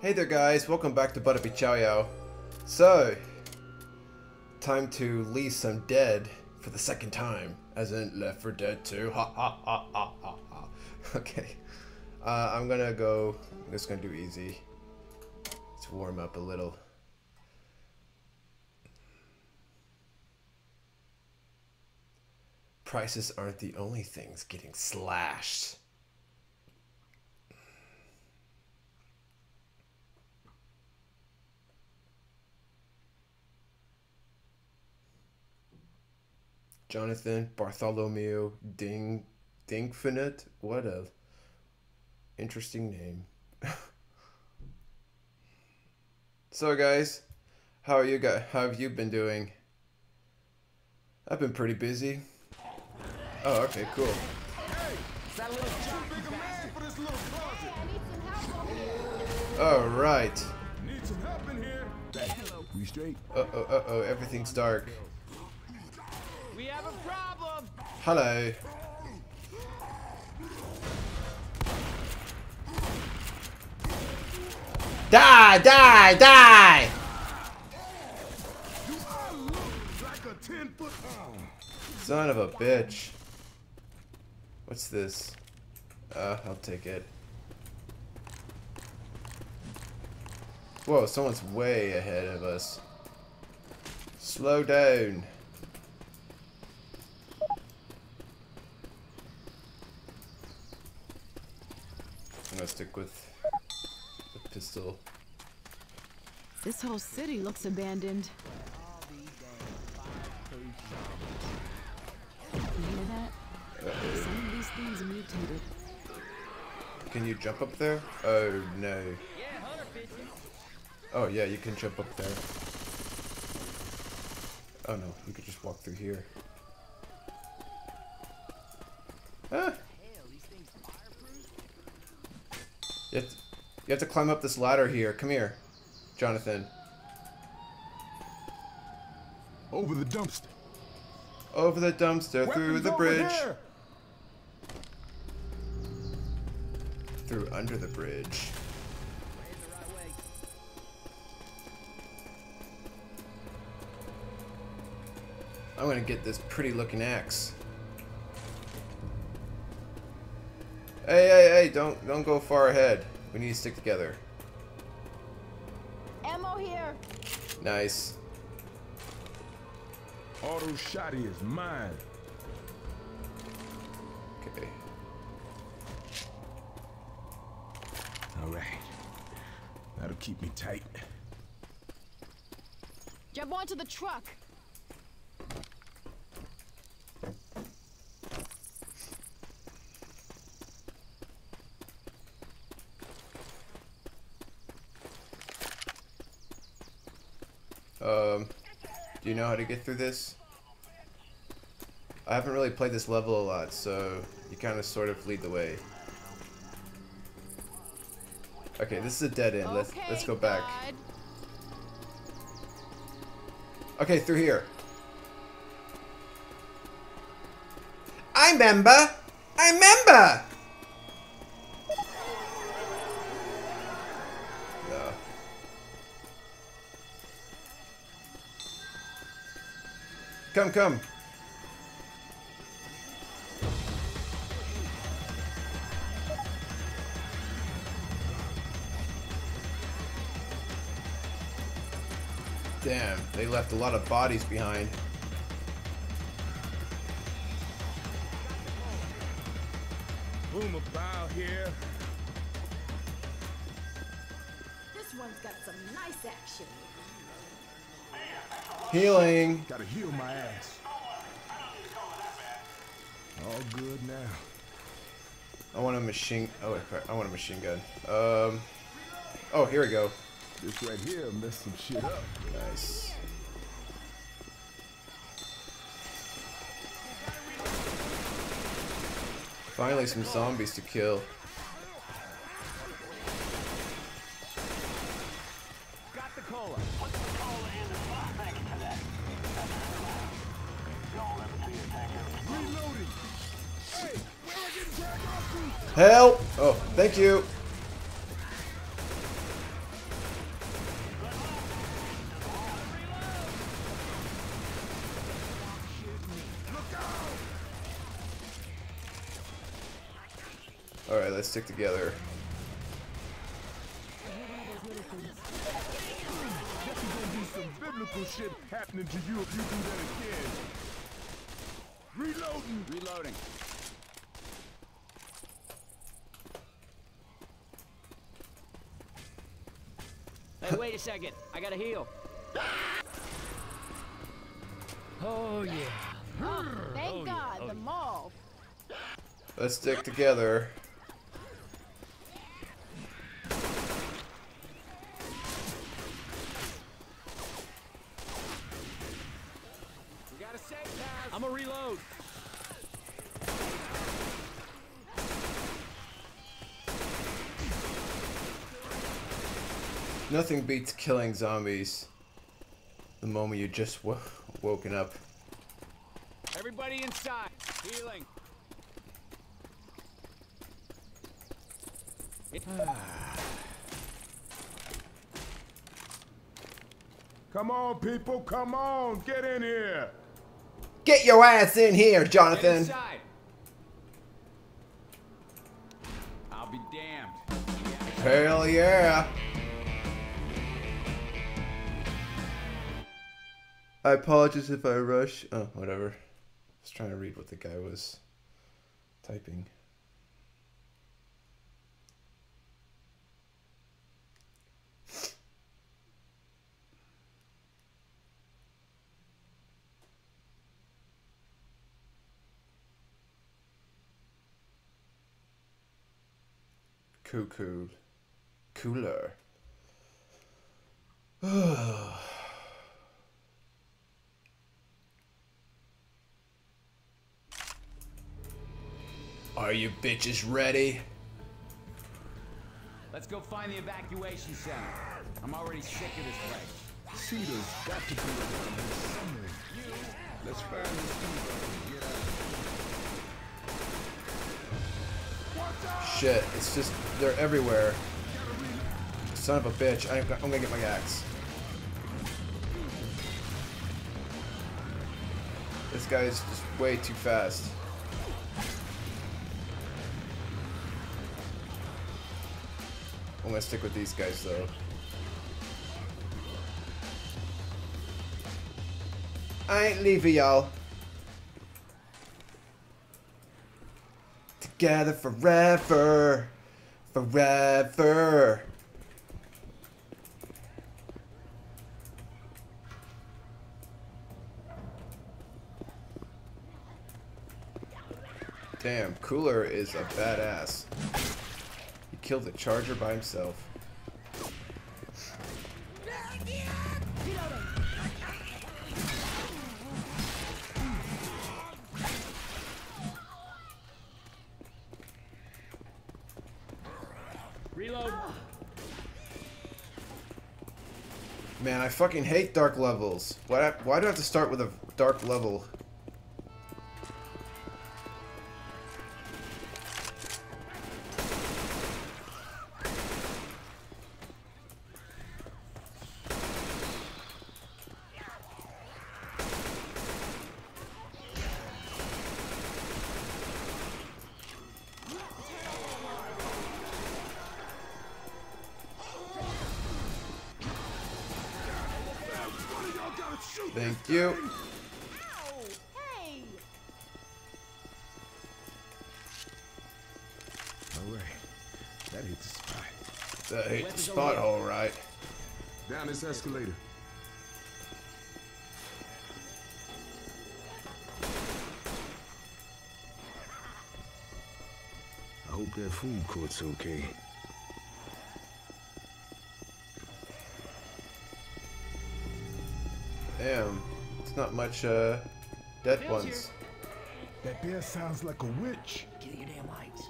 Hey there guys, welcome back to Butterbeat Chow Yao. So, time to leave some dead for the second time, as in Left 4 Dead 2, ha ha ha ha ha ha. Okay, I'm just gonna do easy. Let's warm up a little. Prices aren't the only things getting slashed. Jonathan Bartholomew Dingfinite. What a interesting name. So guys, how have you been doing? I've been pretty busy. Oh, okay, cool. All right. Need some help in here. We straight? Uh-oh, everything's dark. We have a problem. Hello. Die, die, die! Like a 10-foot pound. Son of a bitch. What's this? I'll take it. Whoa, someone's way ahead of us. Slow down. I'm gonna stick with the pistol. This whole city looks abandoned. You hear that? Some of these things are mutated. Can you jump up there? Oh no. Oh yeah, you can jump up there. Oh no, you could just walk through here. Ah! You have to climb up this ladder here. Come here, Jonathan. Over the dumpster. Over the dumpster, through the bridge. Through under the bridge. I'm gonna get this pretty looking axe. Hey, don't go far ahead. We need to stick together. Ammo here. Nice. Auto shotty is mine. Okay. All right. That'll keep me tight. Jump onto the truck. Do you know how to get through this? I haven't really played this level a lot, so you kind of sort of lead the way. Okay, this is a dead end. Let's go back. God. Okay, through here. I remember. No. Come. Damn, they left a lot of bodies behind. Boom about here. This one's got some nice action. Healing. Gotta heal my ass. All good now. I want a machine. Oh, crap. I want a machine gun. Oh, here we go. This right here messed some shit up. Nice. Finally, some zombies to kill. Got the cola. Reloading. Hey, where I getting dragged off to? Help! Oh, thank you. Alright, let's stick together. There's gonna be some biblical shit happening to you if you do that again. Reloading. Reloading. Hey, wait a second. I gotta heal. Oh, yeah. Oh, thank God, the mall. Let's stick together. We gotta save Taz. I'm a reload. Nothing beats killing zombies the moment you just woken up. Everybody inside. Healing. Come on, people, come on, get in here. Get your ass in here, Get Jonathan! inside. I'll be damned. Hell yeah! I apologize if I rush. Oh, whatever. I was trying to read what the guy was typing. Cuckoo. Cooler. Are you bitches ready? Let's go find the evacuation center. I'm already sick of this place. Cedar's got to be around here somewhere. Let's find this dude and get out. Shit, it's just, they're everywhere. Son of a bitch, I'm gonna get my axe. This guy's just way too fast. I'm gonna stick with these guys though. I ain't leaving y'all. Together forever. Forever. Damn, Cooler is a badass. He killed the Charger by himself. Reload. Man, I fucking hate dark levels. Why do I have to start with a dark level? Thank you. Ow! Hey! All right, that hit the spot. That hit the spot, alright. Down this escalator. I hope that food court's okay. Damn, it's not much dead ones. That there sounds like a witch. Get your damn lights.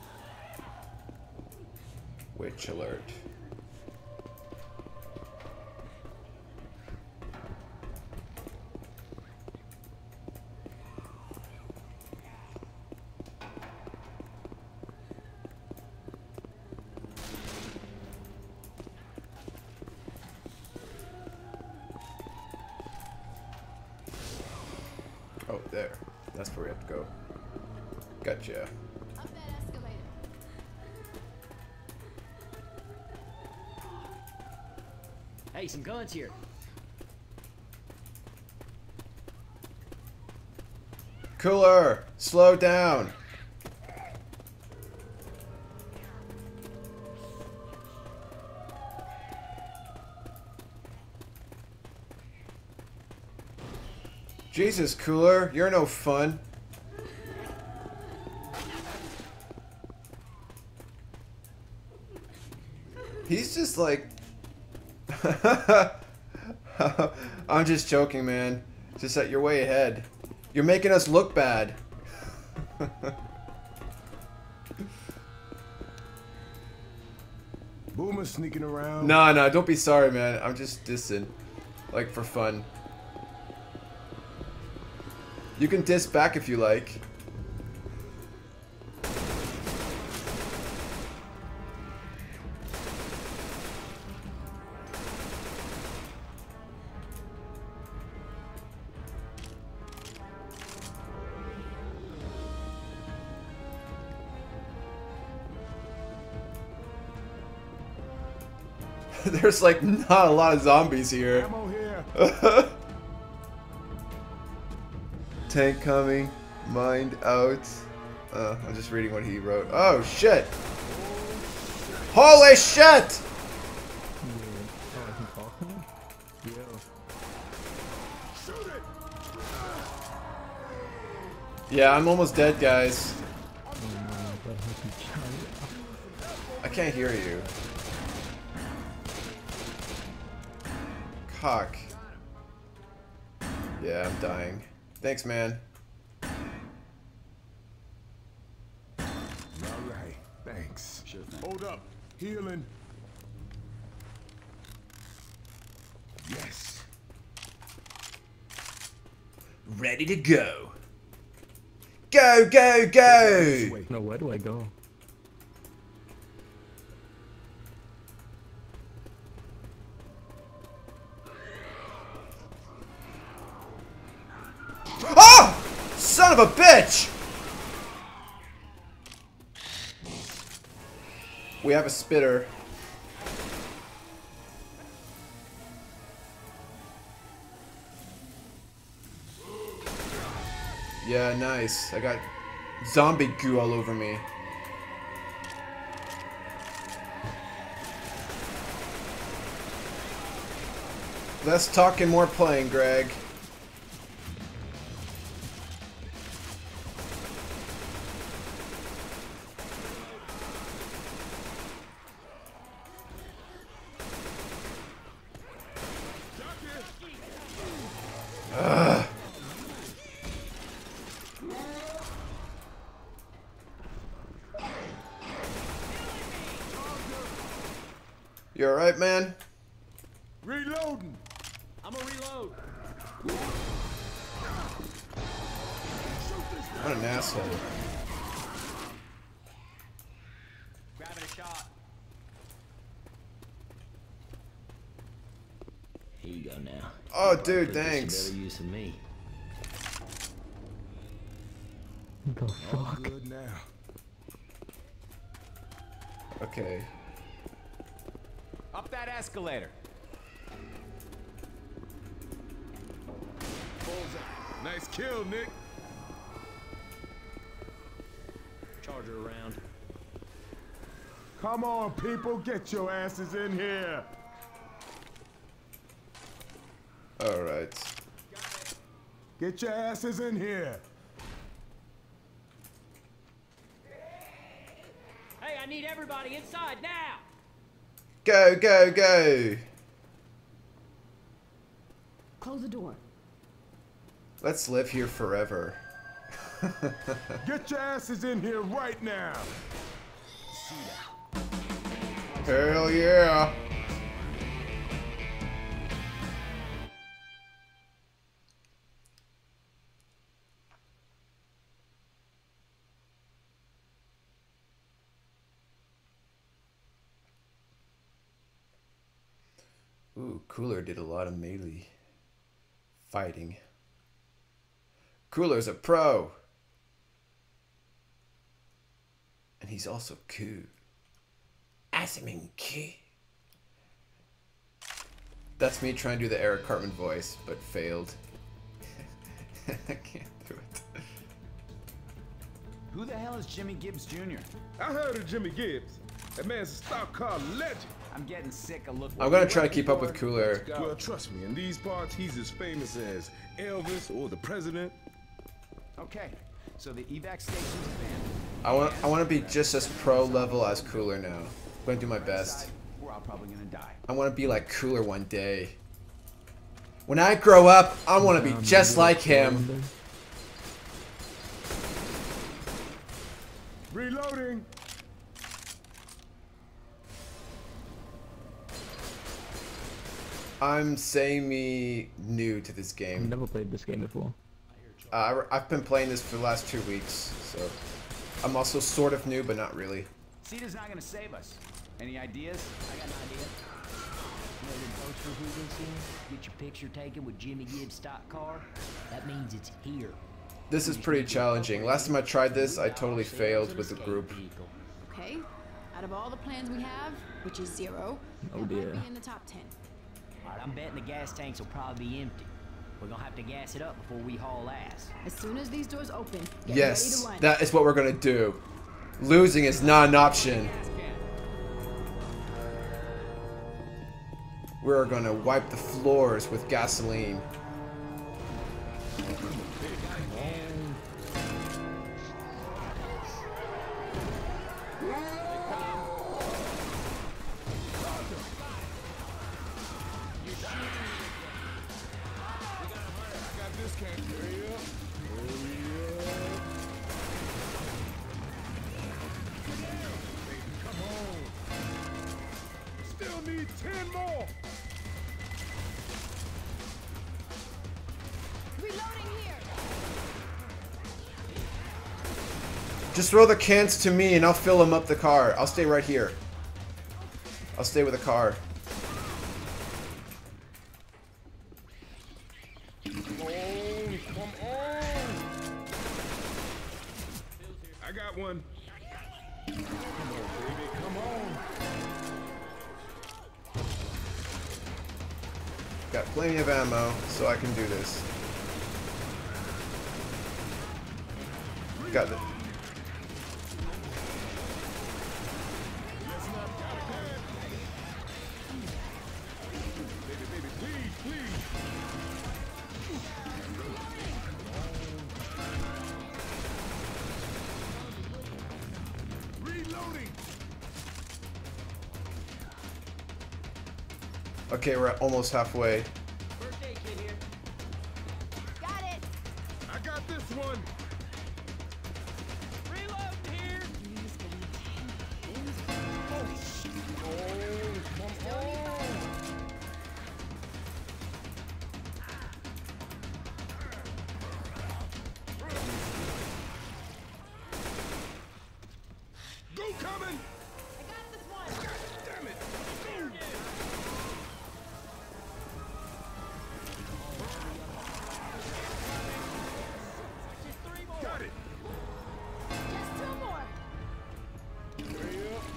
Witch alert. Oh, there. That's where we have to go. Gotcha. Up that escalator. Hey, some guns here. Cooler, slow down. Jesus, Cooler, you're no fun. He's just like... I'm just joking, man. Just that you're way ahead. You're making us look bad. Boomer sneaking around. Nah, don't be sorry, man. I'm just dissing. Like, for fun. You can diss back if you like. There's like not a lot of zombies here. Ammo here. Tank coming. Mind out. I'm just reading what he wrote. Oh shit! Holy shit! Yeah, I'm almost dead, guys. I can't hear you. Cock. Yeah, I'm dying. Thanks, man. Alright, thanks. Sure thing. Hold up. Healing. Yes. Ready to go. Go, go, go! Wait. No, where do I go? Oh! Son of a bitch! We have a spitter. Yeah, nice. I got zombie goo all over me. Less talking, more playing, Greg. Ugh. You alright, man? Reloading. I'm gonna reload. What an asshole. Grabbing a shot. Here you go now. Oh, dude, Could get some thanks. better use of me. The All fuck? good now. Okay. Up that escalator. Nice kill, Nick. Charger around. Come on, people, get your asses in here. Alright. Get your asses in here. Hey, I need everybody inside now. Go, go, go! Close the door. Let's live here forever. Get your asses in here right now. Hell yeah! Ooh, Cooler did a lot of melee fighting. Cooler's a pro! And he's also cool. Awesome and cool. That's me trying to do the Eric Cartman voice, but failed. I can't do it. Who the hell is Jimmy Gibbs Jr.? I heard of Jimmy Gibbs. That man's a stock car legend. I'm getting sick of looking. I'm gonna try to keep up with Cool Eric. Well, trust me, in these parts, he's as famous as Elvis or the president. Okay, so the evac station's abandoned. I want to be just as pro level as Cooler now. I'm gonna do my best. We're all probably gonna die. I want to be like Cooler one day. When I grow up, I want to be just like him. Reloading. I'm semi-new to this I've game. never played this game before. I've been playing this for the last 2 weeks, so I'm also sort of new, but not really. CETA's not gonna save us. Any ideas? I got an idea. You know them posters we've been seeing? Get your picture taken with Jimmy Gibbs stock car? That means it's here. This is pretty challenging. Last time I tried this, I totally failed with the group. Okay. Out of all the plans we have, which is 0, Oh that dear. might be in the top 10. Alright, I'm betting the gas tanks will probably be empty. We're gonna have to gas it up before we haul ass. As soon as these doors open, get Yes, ready to run. that is what we're gonna do. Losing is not an option. We're gonna wipe the floors with gasoline. Still need 10 more. Reloading here. Just throw the cans to me and I'll fill them up the car. I'll stay right here. I'll stay with the car. Come on. I got one. Come on, baby. Come on. Got plenty of ammo, so I can do this. Got it. Baby, baby, please, please. Reloading. Okay, we're almost halfway. First aid kit here. Got it. I got this one. Reload here! Go coming. I got this one. God damn it. Got it. Just 2 more. Hurry up.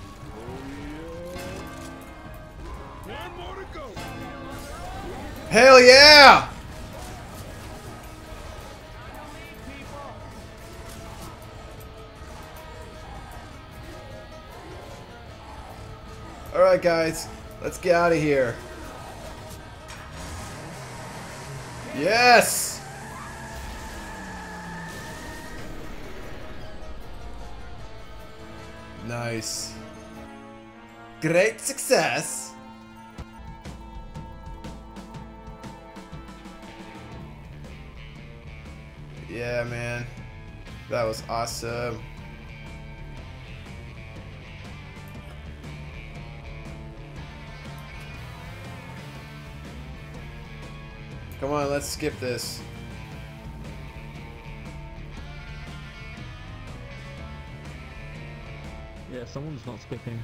Hurry up. One more to go. Hell yeah! Alright guys, let's get out of here. Yes! Nice. Great success! Yeah, man. That was awesome. Come on, let's skip this. Yeah, someone's not skipping.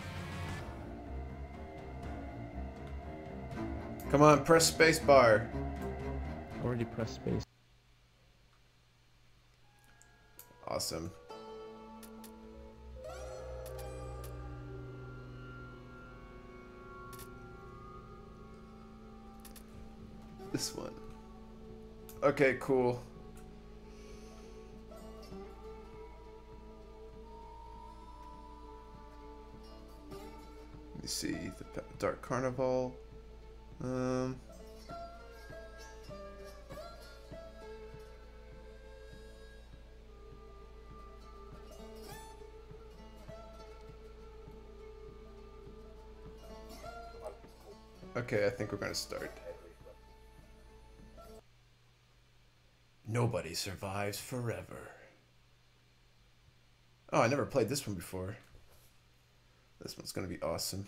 Come on, press spacebar. Already pressed space. Awesome. This one. Okay, cool. Let me see. The Dark Carnival. Okay, I think we're gonna start. Nobody survives forever. Oh, I never played this one before. This one's gonna be awesome.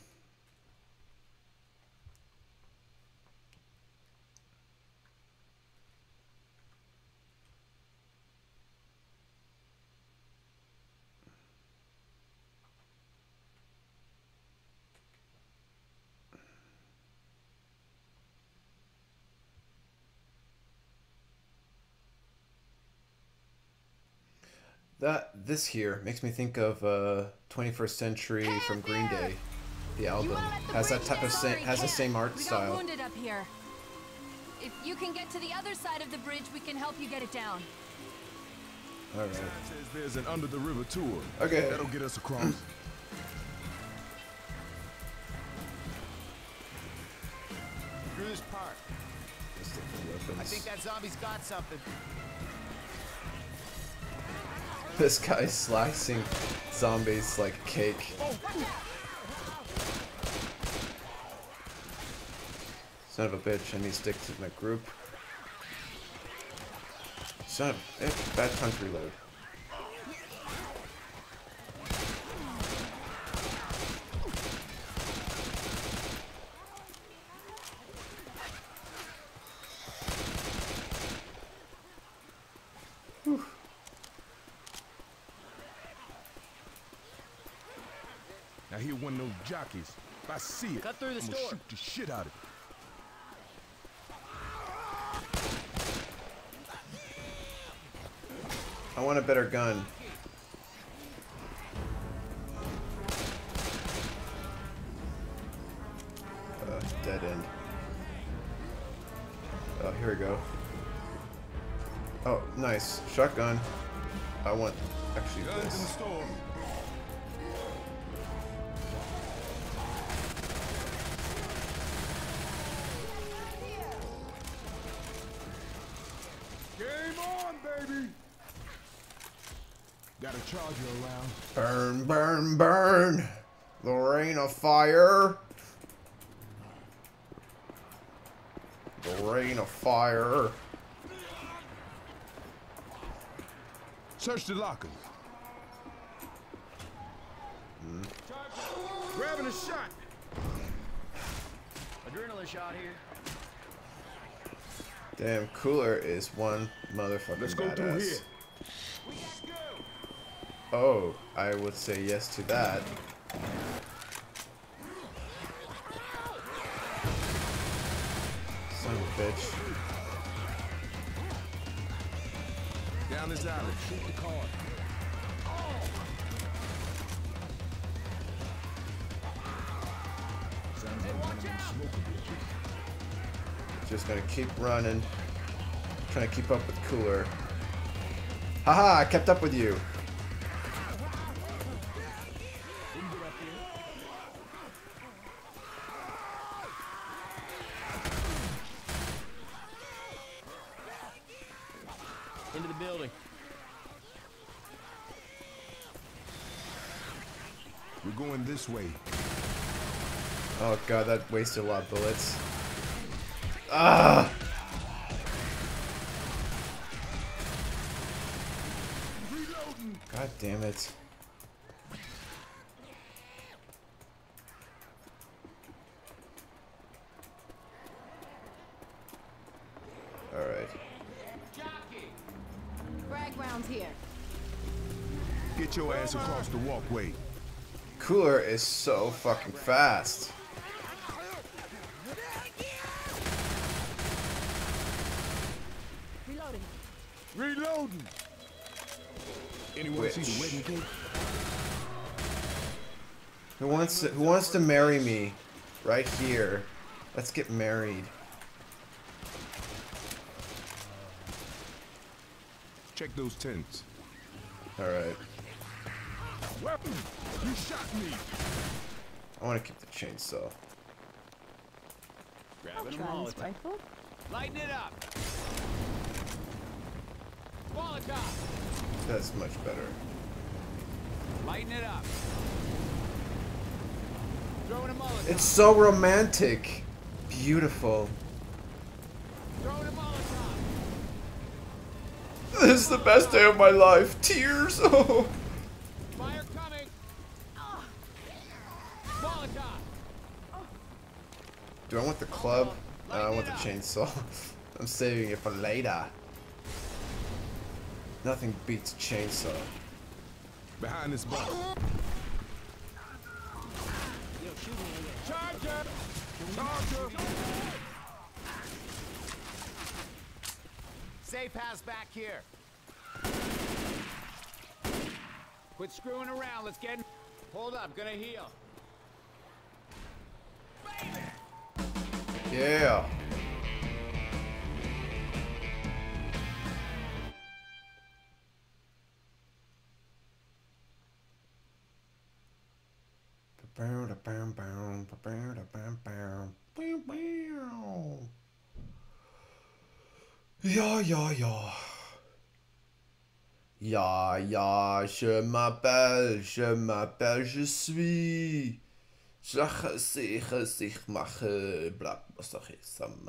This here makes me think of 21st Century from Green Day. The album has that type of has the same art style. We got wounded up here. If you can get to the other side of the bridge, we can help you get it down. All right. Says there's an under the river tour. Okay. That'll get us across. Through this park. I think that zombie's got something. This guy's slicing zombies like cake. Son of a bitch, I need to stick to my group. Son of a bitch, bad country load. Now here one of those jockeys. If I see it, Cut through the I'm gonna store. shoot the shit out of it. I want a better gun. Dead end. Oh, here we go. Oh, nice. Shotgun. I want actually Guns in the this. store. Game on, baby! Got a charger around. Burn, burn, burn! The rain of fire! The rain of fire! Search the lockers. Grabbing a shot. Adrenaline shot here. Damn, Cooler is one motherfucking Let's go badass. through here. Oh, I would say yes to that. Son of a bitch. Down this alley. Shoot the car. Sounds like one of them smoking bitches. Just gonna keep running. Trying to keep up with Cooler. Haha, I kept up with you. Into the building. We're going this way. Oh god, that wasted a lot of bullets. Ah! God damn it. Alright. Frag rounds here. Get your ass across the walkway. Cooler is so fucking fast. Reloading. Reloading. Anyone see the wedding cake? Who wants to marry me? Right here. Let's get married. Check those tents. Alright. Weapon! You shot me! I want to keep the chainsaw. I'll try this rifle. Lighten it up. Molotov. That's much better. Lighten it up. Throwing a Molotov. It's so romantic. Beautiful. Throwing a Molotov. This is the best day of my life. Tears. Oh. Fire coming. Molotov. Do I want the club? No, I want the chainsaw. I'm saving it for later. Nothing beats a chainsaw. Behind this box. Charger. Charger! Safe house back here. Quit screwing around. Let's get. Hold up. Gonna heal. Yeah. Ja, ja, ja. Ja, ja, je m'appelle, je suis. Ich mache, bla, was sag ich,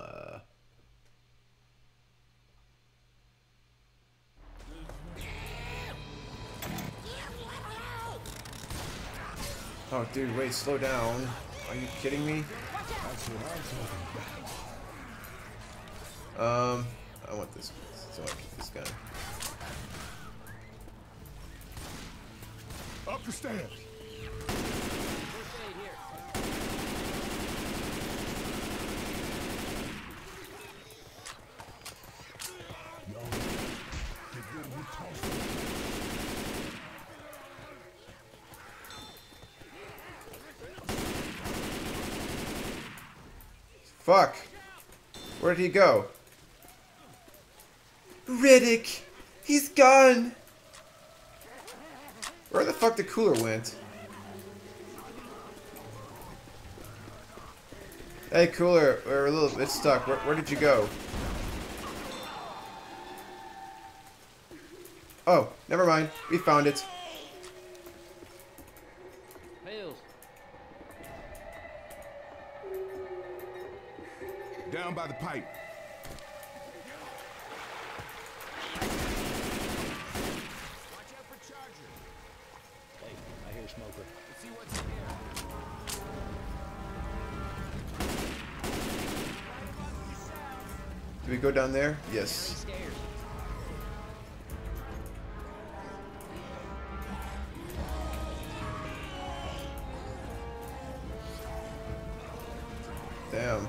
Oh, dude, wait, slow down. Are you kidding me? I want this. So I keep this gun. Up the stairs! Fuck! Where did he go? Riddick! He's gone! Where the fuck the cooler went? Hey, cooler, we're a little bit stuck. Where did you go? Oh, never mind. We found it. Pills. Down by the pipe. Watch out for Charger. Hey, I hear smoker. Let's see what's in here. Do we go down there? Three Yes. stairs. Damn.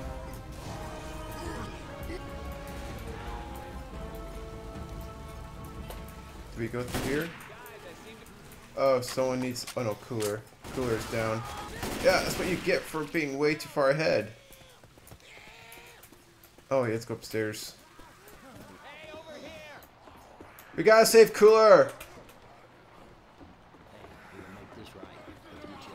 Do we go through here? Oh, someone needs. Oh no, cooler. Cooler's down. Yeah, that's what you get for being way too far ahead. Oh, yeah, let's go upstairs. Hey, over here. We gotta save Cooler! We'll make this right. Look at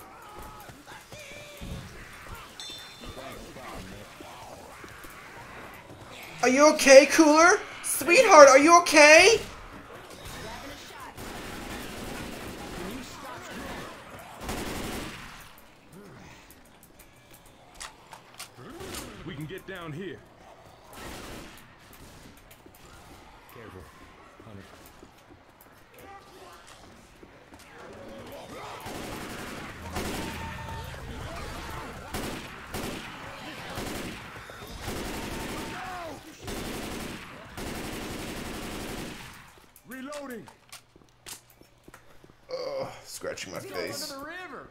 each other. Are you okay, Cooler? Sweetheart, are you okay? We can get down here. Careful, Hunter. Reloading! Oh, scratching my face. The river.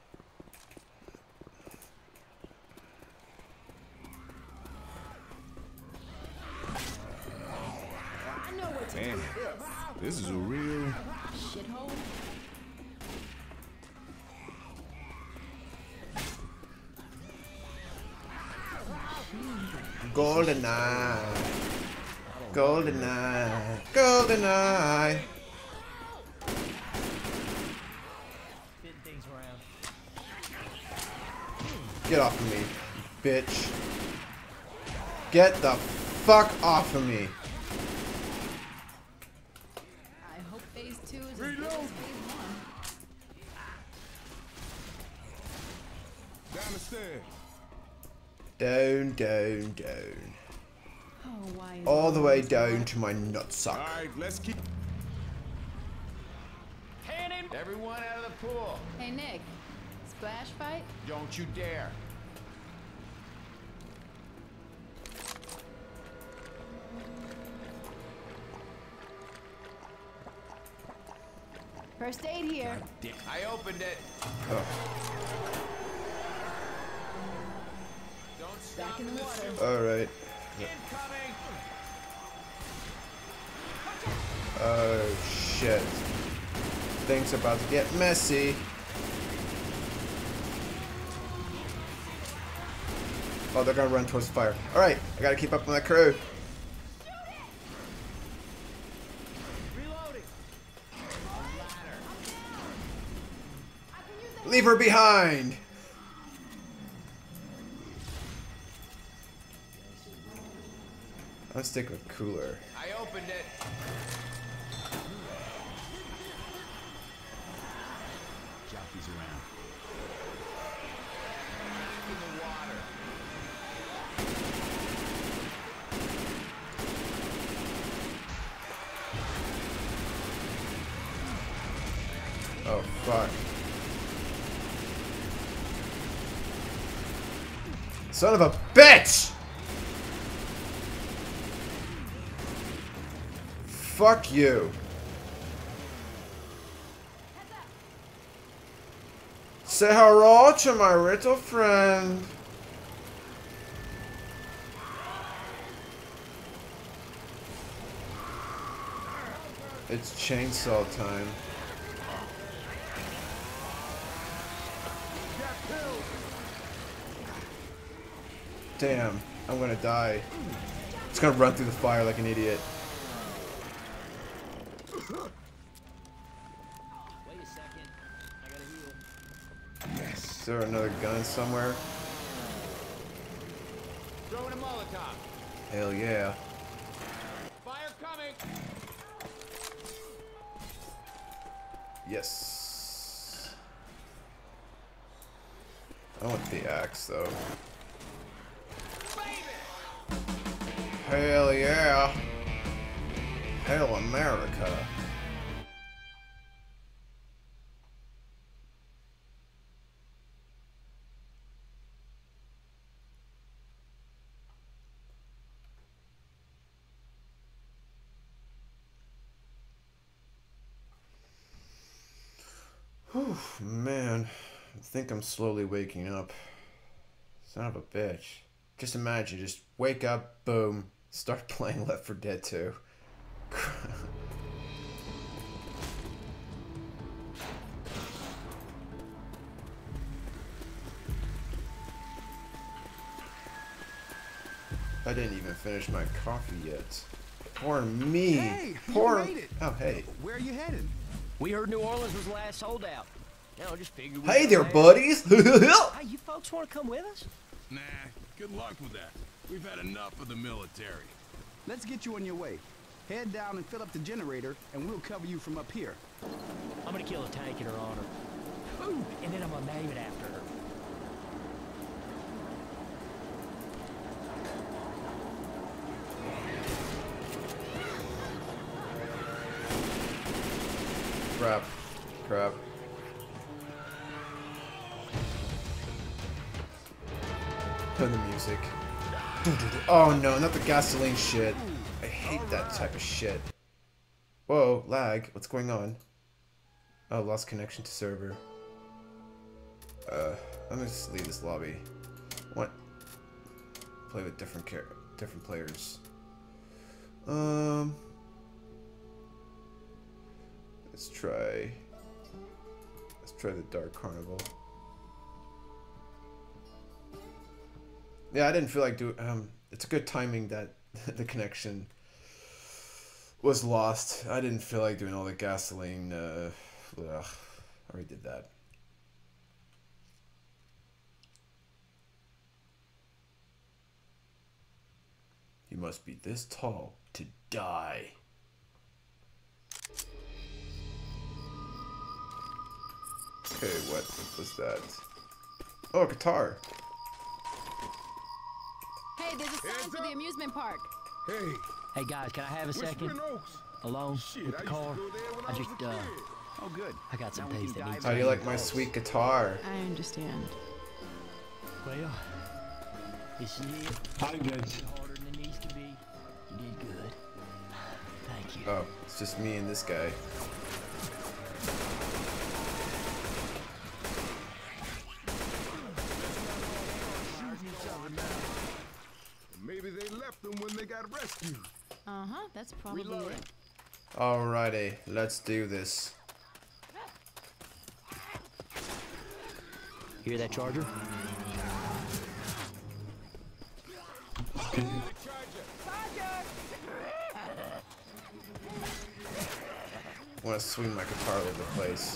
I know what to Man, do. this is a real... Shithole. GoldenEye. I don't GoldenEye. GoldenEye. Fitting things around. Get off of me, bitch. Get the fuck off of me. I hope phase 2 is as good as phase 1. Down the stairs. Down, down, down. Oh, why is All it the way always down hard? to my nutsack. Alright, let's keep. Everyone out of the pool. Hey, Nick. Splash fight? Don't you dare. First aid here. I opened it. Oh. Don't stop. Back in the water. Alright. Incoming. Oh shit. Things about to get messy. Oh, they're gonna run towards the fire. Alright, I gotta keep up with my crew. Reloading. Leave her behind! I'm sticking with cooler. I opened it. Jockeys around. In the water. Oh fuck. Son of a bitch! Fuck you. Say hello to my little friend. It's chainsaw time. Damn, I'm gonna die. It's gonna run through the fire like an idiot. Wait a second. I gotta heal. Is there another gun somewhere? Throwing a Molotov. Hell yeah. Fire coming. Yes. I want the axe though. Hell yeah. Hell America. Whew, man. I think I'm slowly waking up. Son of a bitch. Just imagine, just wake up, boom, start playing Left 4 Dead 2. I didn't even finish my coffee yet. Poor me. Hey, you Poor. made it. Oh, hey. Where are you headed? We heard New Orleans was the last holdout. Now I just figured. Hey there, buddies. Hey, you folks want to come with us? Nah, good luck with that. We've had enough of the military. Let's get you on your way. Head down and fill up the generator, and we'll cover you from up here. I'm gonna kill a tank in her honor. Ooh, and then I'm gonna name it after her. Crap. Crap. Play the music. Oh no, not the gasoline shit. I hate that type of shit. Whoa, lag. What's going on? Oh, lost connection to server. Let me just leave this lobby. What? Play with different players. Let's try the Dark Carnival. Yeah, I didn't feel like doing. It's a good timing that the connection was lost. I didn't feel like doing all the gasoline. Ugh, I already did that. You must be this tall to die. Okay, what was that? Oh, a guitar. Hey, there's a sign for the amusement park. Hey, Hey guys, can I have a second? Whispering Oaks. Alone Shit, with I the used to car? go there when I I was just a kid. Oh, good. I got some Now we things can that need dive How do you some like my adults. sweet guitar? I understand. Well, this is it. Hi guys. Harder than it needs to be. You did good. Thank you. Oh, it's just me and this guy. Maybe they left them when they got rescued. Uh-huh, that's probably it. Alrighty, let's do this. Hear that charger? I want to swing my guitar all over the place.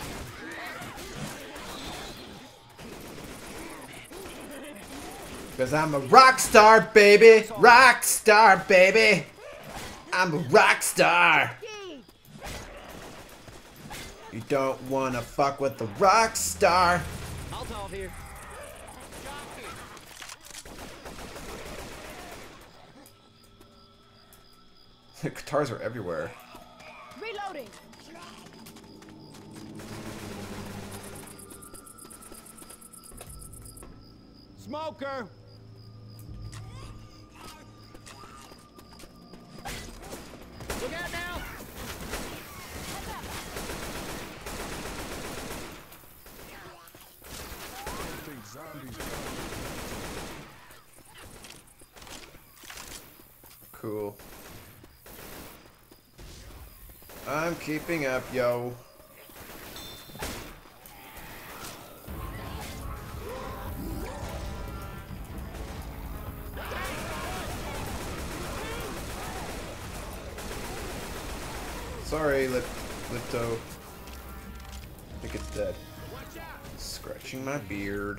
Because I'm a rock star, baby! Rock star, baby! I'm a rock star! You don't want to fuck with the rock star! I'll talk here. The guitars are everywhere. Reloading. Smoker! Look out now! I think zombies. Cool. I'm keeping up, yo. Sorry, Lipto. I think it's dead. Scratching my beard.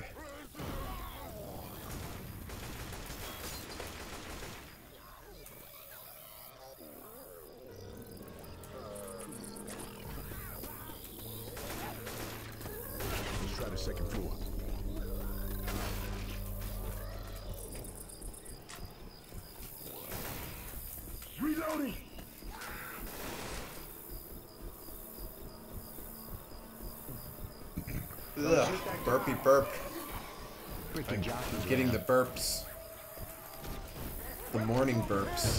Let's try the second floor. Reloading. Ugh, burpy burp. Freaking jockeys. I'm getting the burps. The morning burps.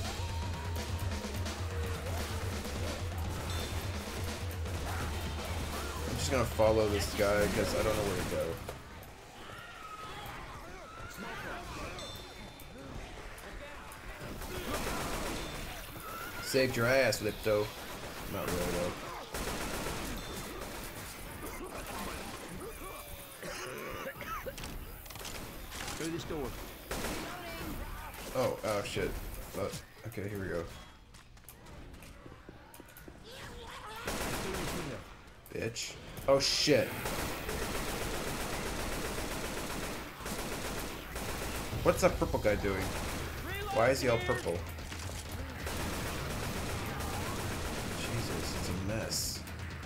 I'm just gonna follow this guy because I don't know where to go. Saved your ass, Lipto. Not really though. Through this door. Oh shit. Okay, here we go. Bitch. Oh shit. What's that purple guy doing? Why is he all purple? Jesus, it's a mess.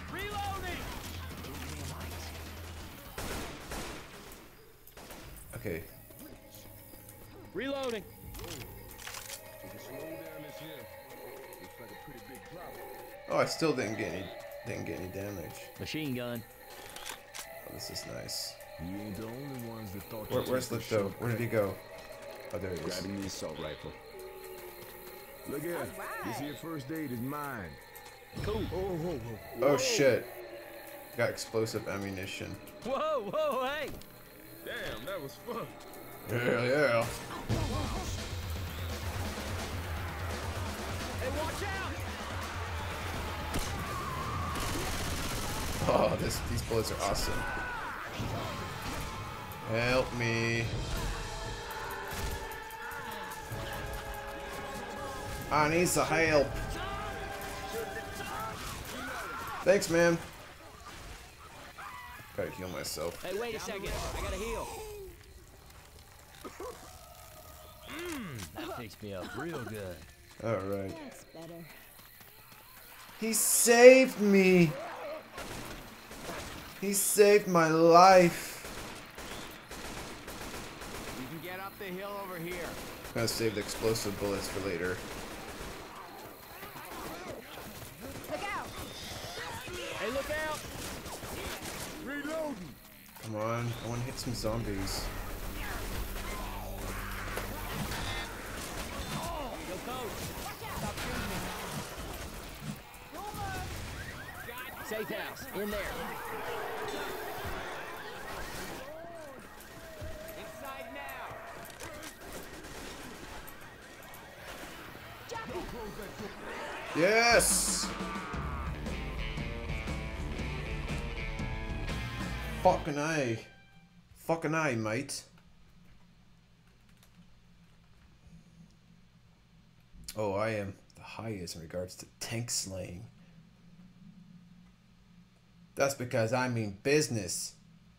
Okay. Reloading. Slow down this hill. Looks like a pretty big cloud. Oh, I still didn't get any damage. Machine gun. Oh, this is nice. You ain't the only ones that thought. Where's Lipto? Where did he go? Oh, there he is. Grabbing the assault rifle. Look here. This here first aid is mine. Cool. Oh shit. Got explosive ammunition. Whoa, whoa, hey! Damn, that was fun. Yeah, yeah. Hey, watch out! Oh, these bullets are awesome. Help me. I need some help. Thanks, man. Gotta heal myself. Hey, wait a second. I gotta heal. That fixed me up real good. Alright. That's better. He saved me! He saved my life! You can get up the hill over here. I'm gonna save the explosive bullets for later. Look out! Hey, look out! Reloading. Come on, I wanna hit some zombies. Yo, coach. Stop shooting. Safe house. In there. Inside now. Yes! Fucking A. Fucking A, mate. Oh, I am the highest in regards to tank slaying. That's because I mean business.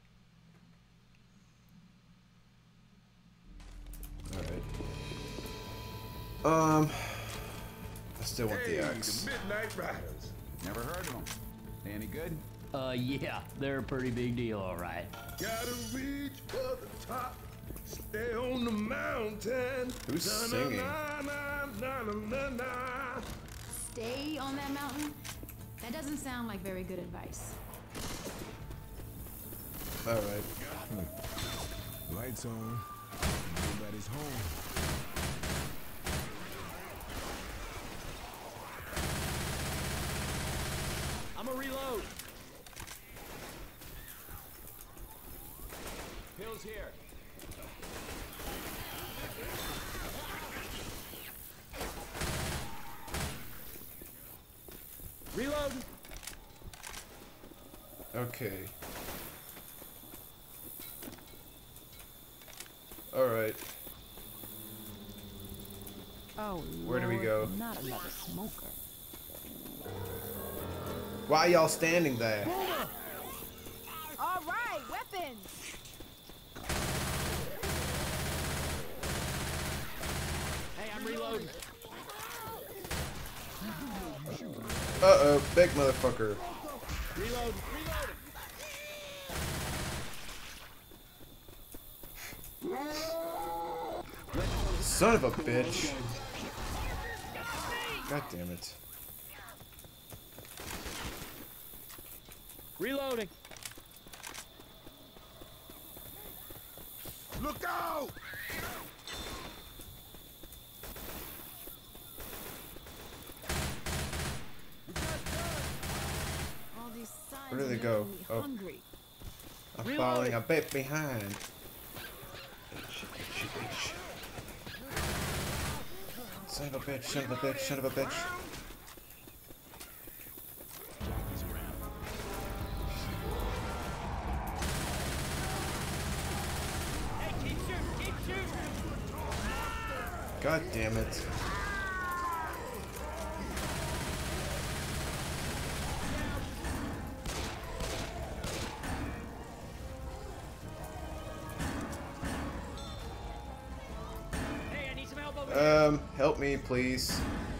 Alright. I still want the axe. The Midnight Riders. Never heard of them. They any good? Yeah, they're a pretty big deal, all right. Gotta reach for the top. Stay on the mountain. Who's singing? Stay on that mountain? That doesn't sound like very good advice. Alright. Lights on. Everybody's home. I'm gonna reload. Pills here. Reload. Okay. Alright. Oh, Where do we Lord, go? Not another smoker. Why are y'all standing there? All right, weapons. Hey, I'm reloading. Uh-oh, big motherfucker. Reload. Son of a bitch. God damn it. Reloading. Look out! All these signs Where do they are go? making me Oh. hungry. I'm Reload. falling a bit behind. Bitch, bitch, bitch. Son of a bitch, son of a bitch, son of a bitch. God damn it. Hey, I need some help over here. Help me, please.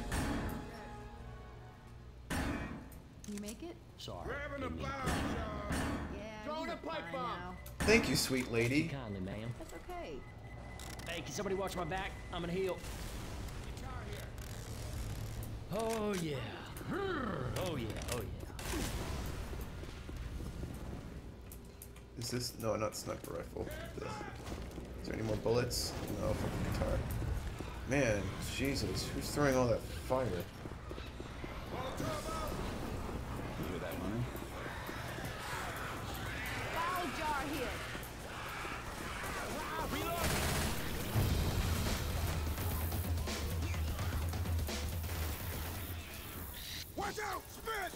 Can you make it? Sorry. Grabbing a didn't mean bow to. Yeah. Throwing you're a pipe fine bomb. now. Thank you, sweet lady. Kindly, ma'am. That's okay. Hey, can somebody watch my back? I'm gonna heal. Oh yeah. Oh yeah. Oh yeah. Is this no, not sniper rifle? Is there any more bullets? No, fucking guitar. Man, Jesus, who's throwing all that fire? You hear that, man? Foul jar here. Watch out! Spit!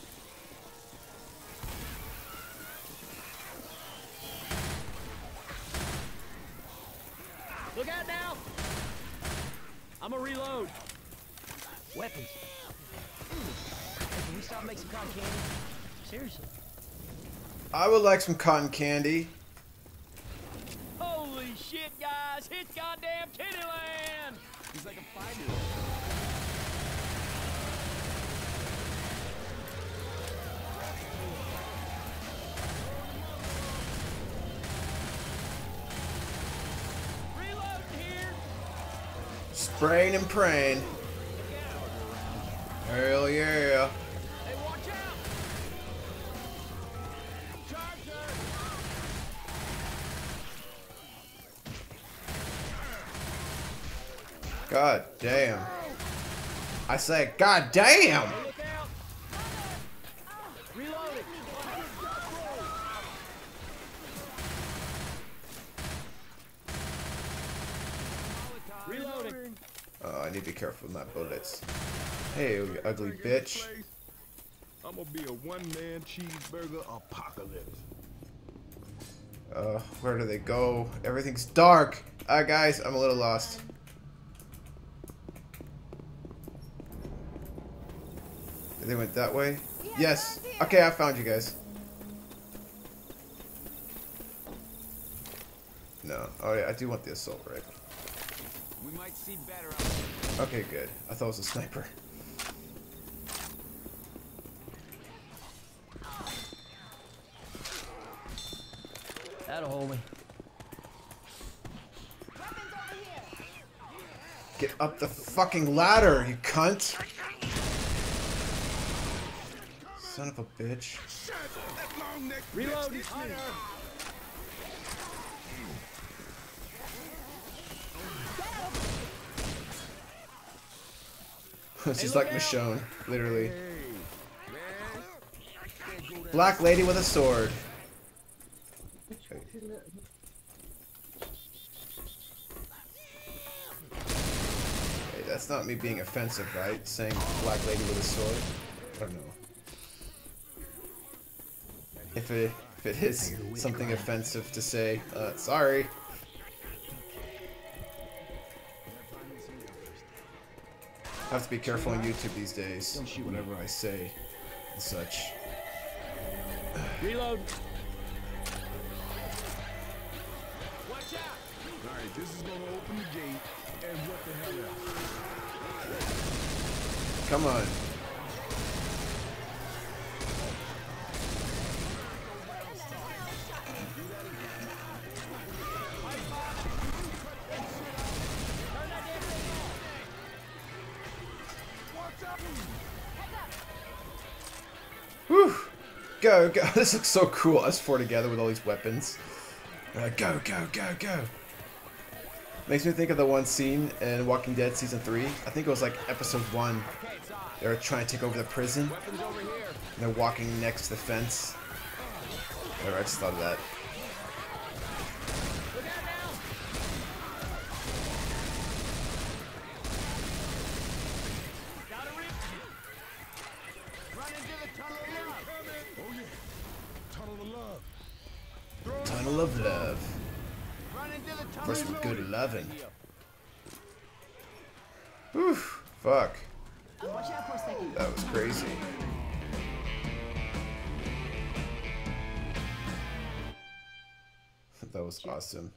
Look out now! I'm gonna reload. Weapons. Hey, can we stop and make some cotton candy? Seriously. I would like some cotton candy. Holy shit, guys! It's goddamn Kittyland! He's like a 5-year-old. Spraying and praying. Hell yeah. Hey, watch out! God damn. I say, God damn! Look out! Reloading! Reloading! Oh, I need to be careful with my bullets. Hey, you ugly bitch. I'm gonna be a one-man cheeseburger apocalypse. Where do they go? Everything's dark. Guys, I'm a little lost. They went that way? Yes. Okay, I found you guys. No. Oh yeah, I do want the assault rifle. We might see better out there. Okay, good. I thought it was a sniper. That'll hold me. Get up the fucking ladder, you cunt! Son of a bitch. Reloading! She's like Michonne, literally. Black lady with a sword. Okay. Hey, that's not me being offensive, right? Saying black lady with a sword. I don't know. If it is something offensive to say, sorry. I have to be careful on YouTube these days, whatever I say and such. Reload! Watch out! Alright, this is gonna open the gate, and what the hell else? Come on. Whew. Go, go. This looks so cool. Us four together with all these weapons. Go, go, go, go. Makes me think of the one scene in Walking Dead Season 3. I think it was like Episode 1. They were trying to take over the prison. And they're walking next to the fence. Whatever, I just thought of that. Tunnel of Love. For some good loving. Whew, fuck. Watch out for a second. That was crazy. That was awesome.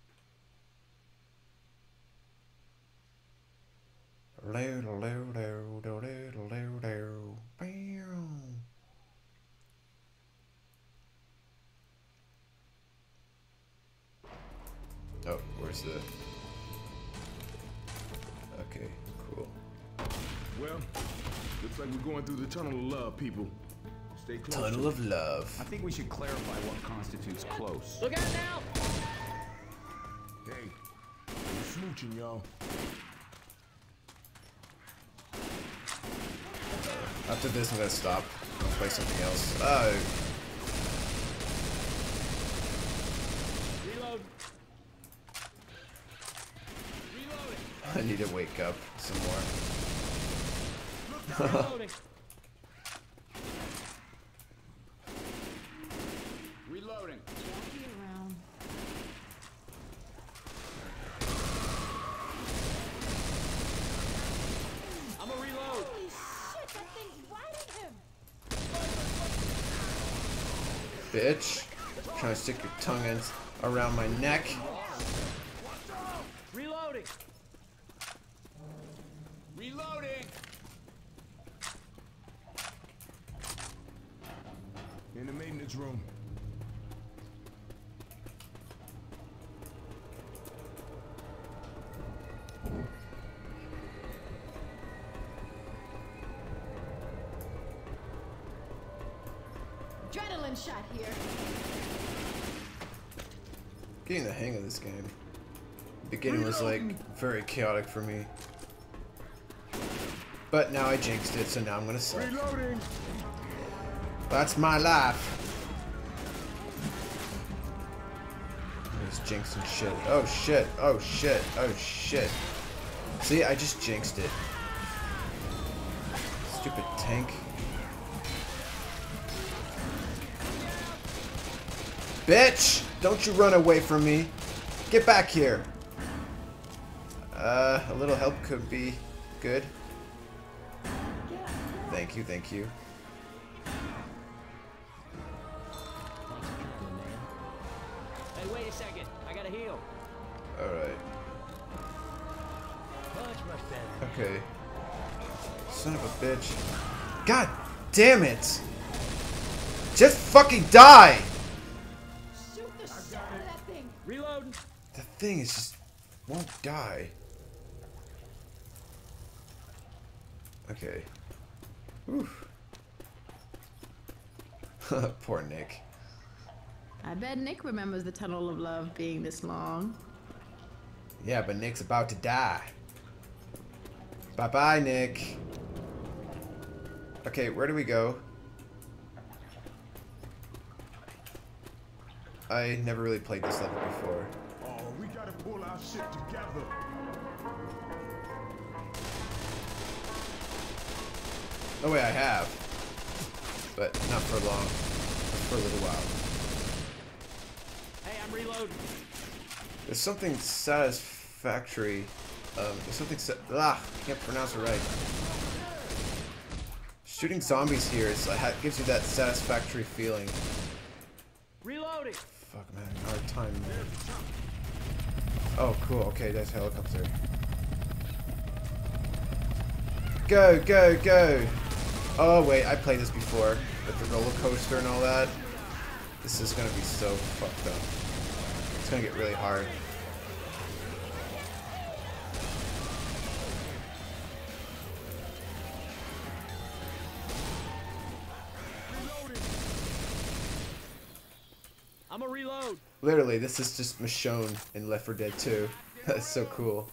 Oh, where's the... Okay, cool. Well, looks like we're going through the tunnel of love, people. Stay close. Tunnel of Love. I think we should clarify what constitutes close. Look out now! Hey, we're smooching, y'all. After this, I'm gonna stop. I'll play something else. Oh. Reload! I need to wake up some more. Reloading! Reloading. Be around. I'm a reload! Holy shit, that thing's right at him. bitch. Trying to stick your tongue in around my neck. Reloading. Reloading. In the maintenance room. Adrenaline shot here. Getting the hang of this game. The beginning was like very chaotic for me. But now I jinxed it, so now I'm gonna suck. Reloading. That's my life. Just jinxing shit. Oh shit. Oh shit. Oh shit. See, I just jinxed it. Stupid tank. Bitch! Don't you run away from me. Get back here. A little help could be good. Thank you, thank you. Hey, wait a second. I gotta heal. Alright. Much better. Okay. Son of a bitch. God damn it! Just fucking die! Shoot the shit out of that thing. Reloading. The thing is just won't die. Okay. Oof. Poor Nick. I bet Nick remembers the Tunnel of Love being this long. Yeah, but Nick's about to die. Bye-bye, Nick. Okay, where do we go? I never really played this level before. Oh, we gotta pull our shit together. Oh wait, I have. But not for long. For a little while. Hey, I'm reloading. There's something satisfactory. There's something I can't pronounce it right. Shooting zombies here is gives you that satisfactory feeling. Reloading. Fuck man, hard time. Oh cool, okay, there's a helicopter. Go, go, go! Oh wait, I played this before with the roller coaster and all that. This is gonna be so fucked up. It's gonna get really hard. I'm a reload. Literally, this is just Michonne in Left 4 Dead 2. That's so cool.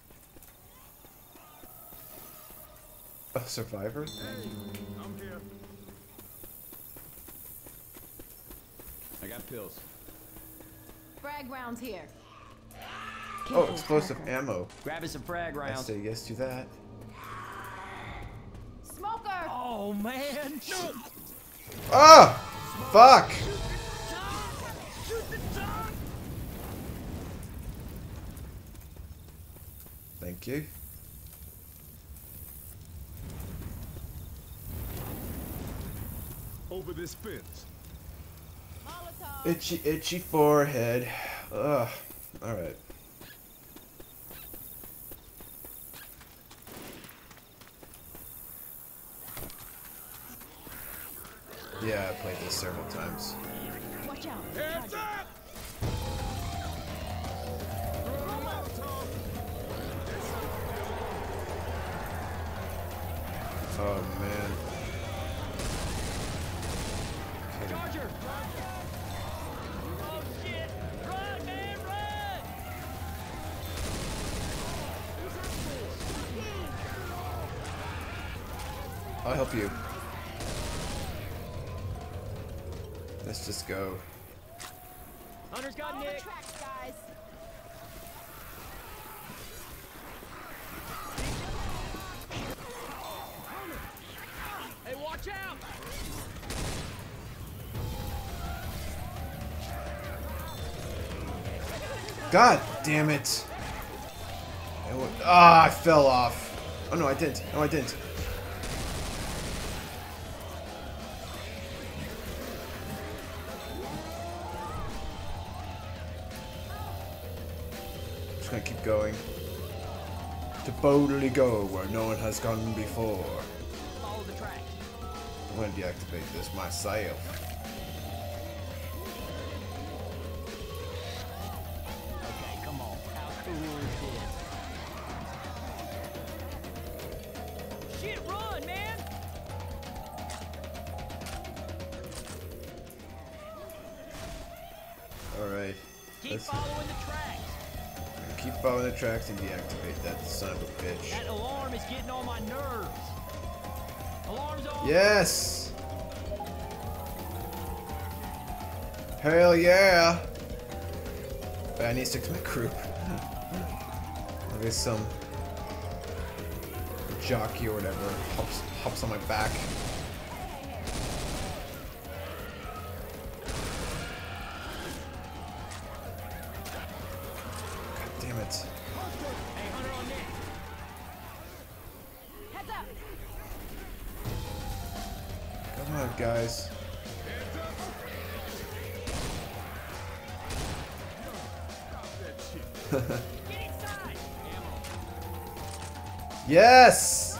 A survivor? I'm here. I got pills. Frag rounds here. Oh, explosive ammo. Grabbing some frag I rounds. say yes to that. Smoker! Oh man. No. Ah! Fuck! Thank you. Over this fence. Molotov! Itchy, itchy forehead. Ugh. Alright. Yeah, I played this several times. Watch out! Heads up! Oh man. Charger. Oh shit. Run, man, run. I'll help you. Let's just go. Hunter's got Follow the Nick. tracks, guys. Hey, watch out. God damn it! Ah, I fell off. Oh no, I didn't. No, I didn't. going. To boldly go where no one has gone before. Follow the tracks. I'm gonna deactivate this myself. Okay, come on. How cool is this? Shit, run, man! Alright. Keep following the tracks. Keep following the tracks and deactivate that son of a bitch. That alarm is getting on my nerves. Alarm's on. Yes! Hell yeah! But I need to stick to my group. There's some jockey or whatever hops on my back. God damn it. Hey, Hunter on Nick. Heads up. Come on, guys. Get inside. Yes!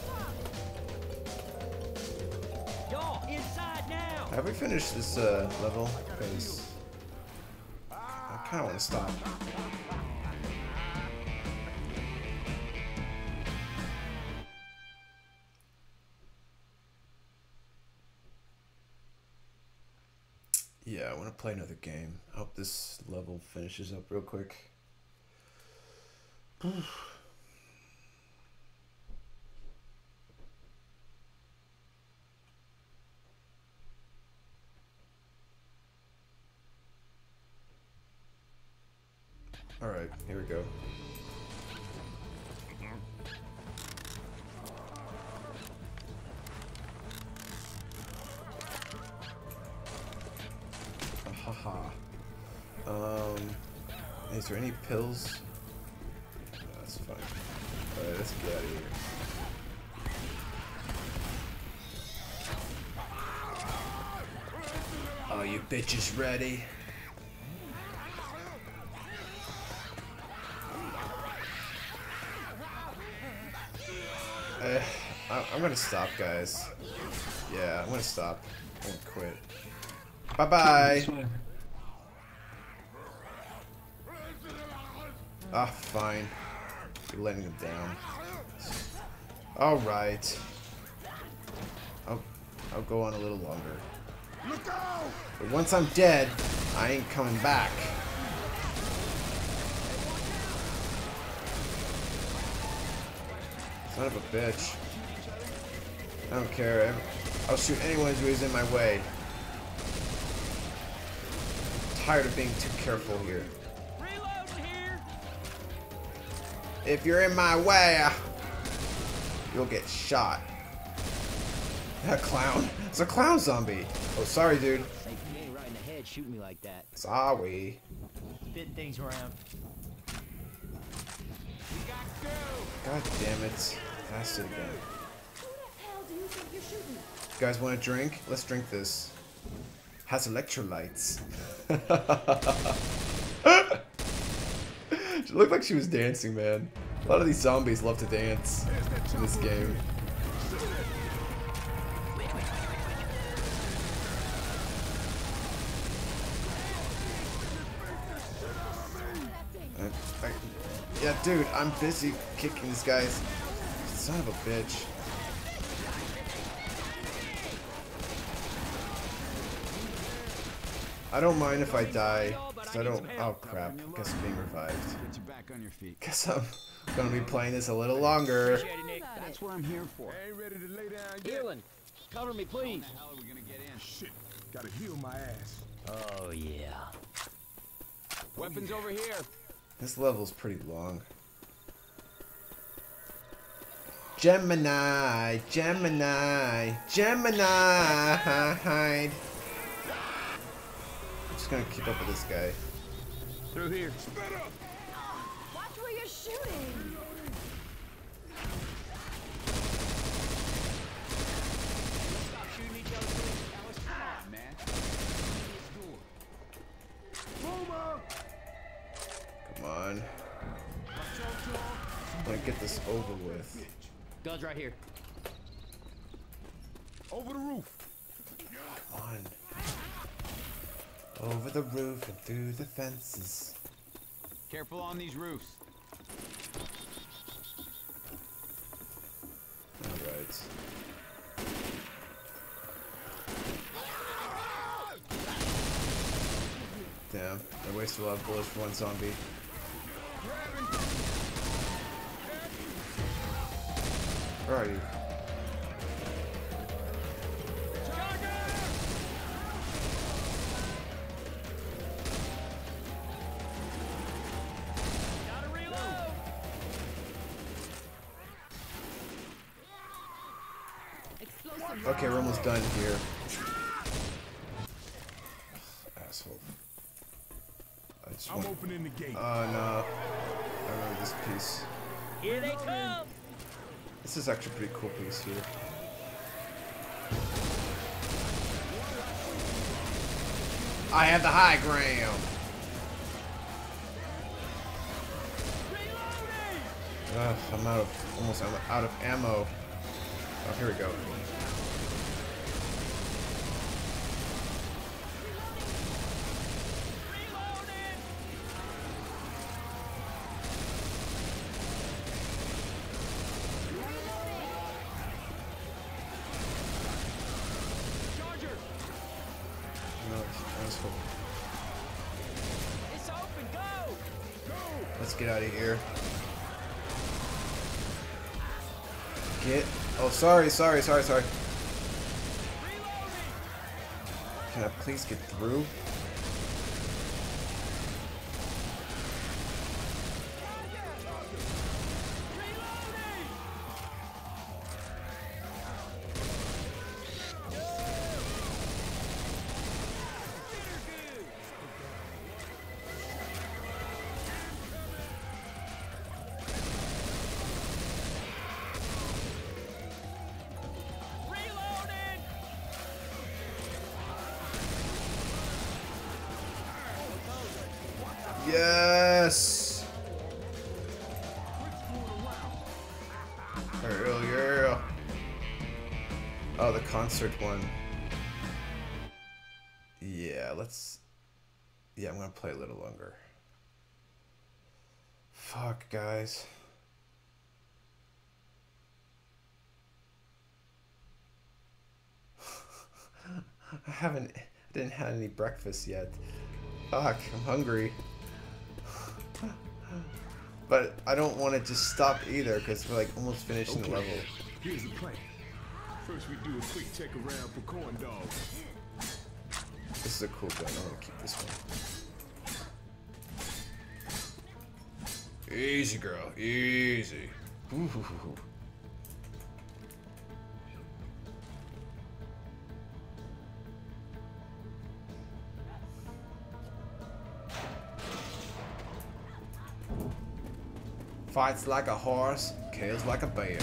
Y'all, inside now. Have we finished this level? Because I kind of want to stop. Yeah, I want to play another game. I hope this level finishes up real quick. Alright, here we go. Haha. Is there any pills? No, that's fine. Alright, let's get out of here. Oh, you bitches ready? I'm gonna stop, guys. Yeah, I'm gonna stop. I'm gonna quit. Bye-bye! Ah, fine. You're letting them down. Alright. I'll go on a little longer. But once I'm dead, I ain't coming back. Son of a bitch. I don't care. I'll shoot anyone who is in my way. I'm tired of being too careful here. Reloading here. If you're in my way, you'll get shot. That clown. It's a clown zombie. Oh, sorry, dude. Hey, you ain't right in the head shooting me like that. Sorry. Spitting things around. God damn it. Acid again. Who the hell do you think you're shooting? You guys want a drink? Let's drink this. Has electrolytes. She looked like she was dancing, man. A lot of these zombies love to dance in this game. Yeah, dude, I'm busy kicking these guys. Son of a bitch. I don't mind if I die, because I don't... Oh, crap. Guess I'm being revived. Get you back on your feet. Guess I'm gonna be playing this a little longer. That's what I'm here for. Ain't ready to lay down yet. Healing. Cover me, please. How are we gonna get in? Shit, gotta heal my ass. Oh, yeah. Weapons over here. This level's pretty long. Gemini, Gemini, Gemini. I'm just gonna keep up with this guy. Through here. Watch where you're shooting. Stop shooting each other, please. Alice, come on, man. This door. Come on. want to get this over with. Guns right here. Over the roof. Come on. Over the roof and through the fences. Careful on these roofs. Alright. Damn, I wasted a lot of bullets for one zombie. Where are you? Okay, we're almost done here. Asshole. I'm opening the gate. No. I remember this piece. Here they come. This is actually a pretty cool piece here. I have the high ground. I'm almost out of ammo. Oh, here we go. It's open. Go. Let's get out of here. Get. Oh, sorry. Can I please get through? Yes! Hell yeah! Oh, the concert one. Yeah, let's... Yeah, I'm gonna play a little longer. Fuck, guys. I didn't have any breakfast yet. Fuck, I'm hungry. But I don't want to just stop either, because we're like almost finishing the level. Here's the plan. First we do a quick check around for corn dogs. This is a cool gun. I'm gonna keep this one. Easy, girl. Easy. Ooh. Fights like a horse, kills like a bitch.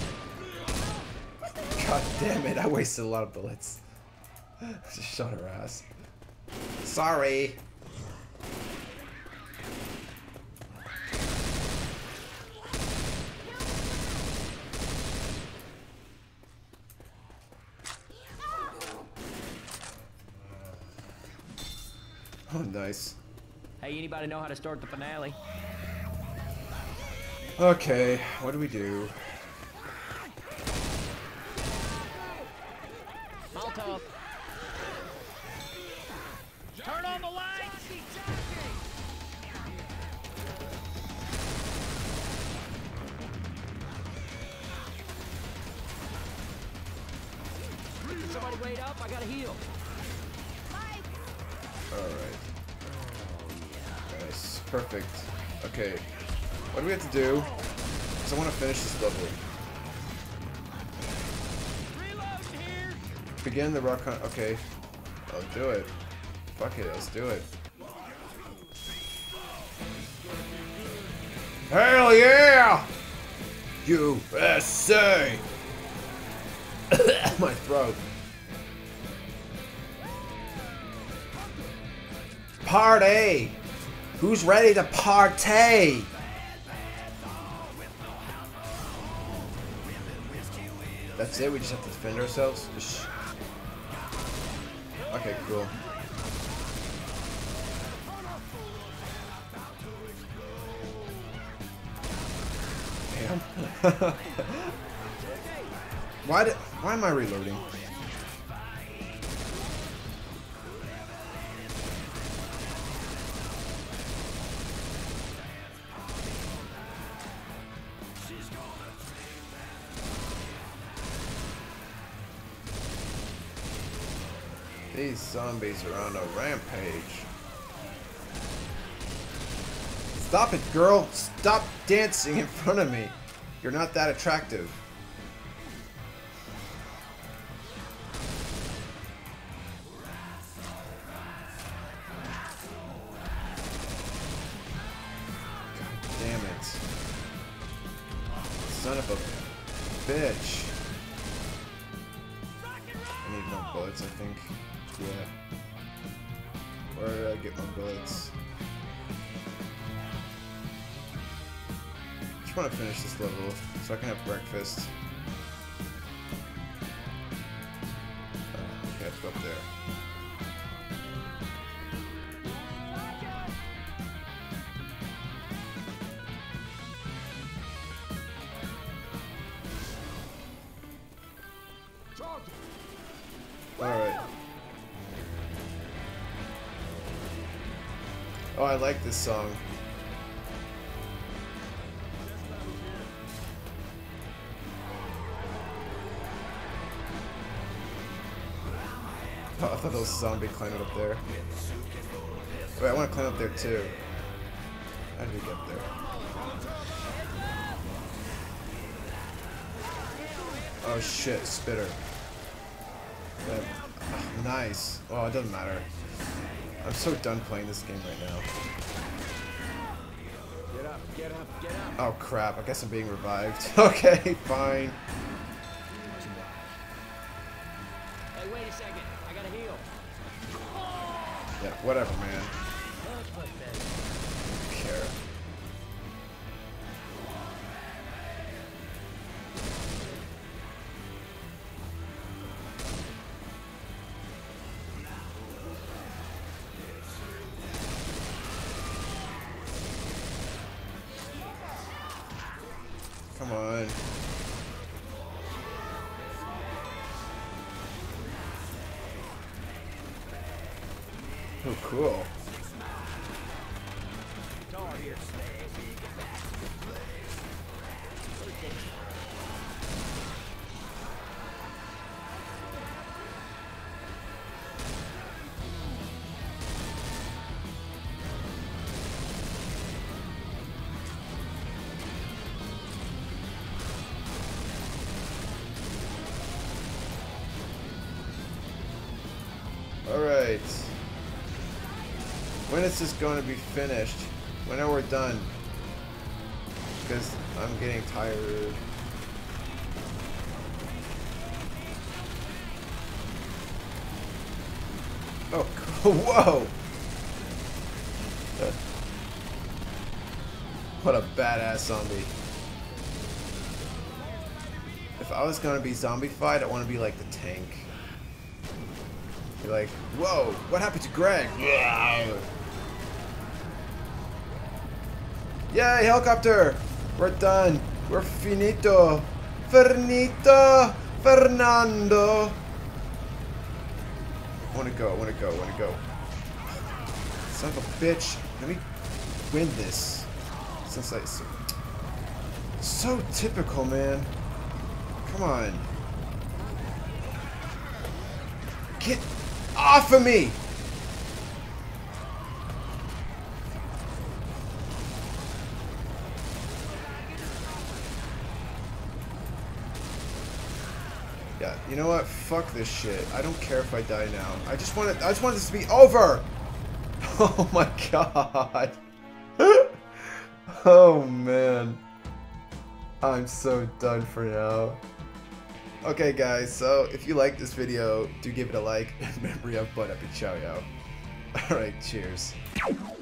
God damn it, I wasted a lot of bullets. Just shot her ass. Sorry. Oh, nice. Hey, anybody know how to start the finale? Okay, what do we do? Molotov. Turn on the lights. Somebody wait up, I gotta heal. Alright. Nice. Perfect. Okay. What do we have to do? Because I want to finish this level. Begin the rock hunt. Okay. I'll do it. Fuck it, let's do it. Hell yeah! USA! My throat. Party! Who's ready to partay? That's it? We just have to defend ourselves? Okay, cool. Damn. Why am I reloading? These zombies are on a rampage. Stop it, girl! Stop dancing in front of me! You're not that attractive. God damn it. Son of a bitch. I need more bullets, I think. Yeah. Where did I get my bullets? Just want to finish this level so I can have breakfast. Okay, let's go up there. Alright. Oh, I like this song. Oh, I thought there was a zombie climbing up there. Wait, I want to climb up there too. How did we get there? Oh shit, spitter. Nice. Oh, it doesn't matter. I'm so done playing this game right now. Get up, get up, get up. Oh crap, I guess I'm being revived. Okay, fine. Hey, wait a second. I gotta heal. Yeah, whatever, man. I don't care. Come on. Oh, cool. Alright. When is this going to be finished? When are we done? Because I'm getting tired. Oh, whoa! What a badass zombie. If I was going to be zombified, I want to be like the tank. Be like, whoa, what happened to Greg? Yay, helicopter! We're done. We're finito. Fernando. I wanna go, I wanna go, I wanna go. Son of a bitch. Let me win this. Since I... So typical, man. Come on. Get off of me! Yeah, you know what? Fuck this shit. I don't care if I die now. I just want this to be over! Oh my god. Oh man. I'm so done for now. Okay guys, so if you like this video, do give it a like. In memory of Butt Up and Chow Yow. Alright, cheers.